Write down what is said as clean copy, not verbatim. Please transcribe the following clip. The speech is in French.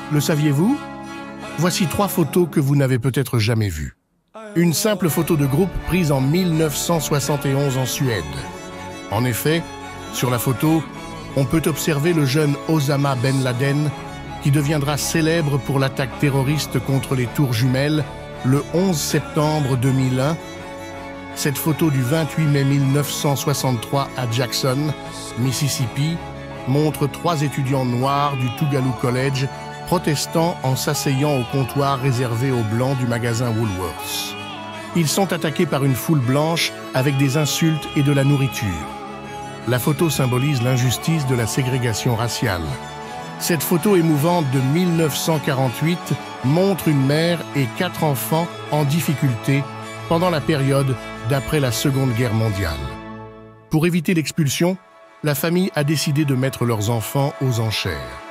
Le saviez-vous? Voici 3 photos que vous n'avez peut-être jamais vues. Une simple photo de groupe prise en 1971 en Suède. En effet, sur la photo, on peut observer le jeune Osama Ben Laden qui deviendra célèbre pour l'attaque terroriste contre les Tours Jumelles le 11 septembre 2001. Cette photo du 28 mai 1963 à Jackson, Mississippi, montre 3 étudiants noirs du Tougaloo College protestant en s'asseyant au comptoir réservé aux Blancs du magasin Woolworths. Ils sont attaqués par une foule blanche avec des insultes et de la nourriture. La photo symbolise l'injustice de la ségrégation raciale. Cette photo émouvante de 1948 montre une mère et 4 enfants en difficulté pendant la période d'après la Seconde Guerre mondiale. Pour éviter l'expulsion, la famille a décidé de mettre leurs enfants aux enchères.